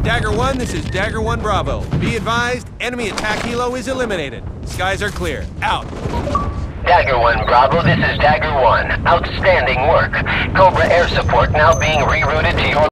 Dagger 1, this is Dagger 1 Bravo. Be advised, enemy attack helo is eliminated. Skies are clear. Out. Dagger 1 Bravo, this is Dagger 1. Outstanding work. Cobra air support now being rerouted to your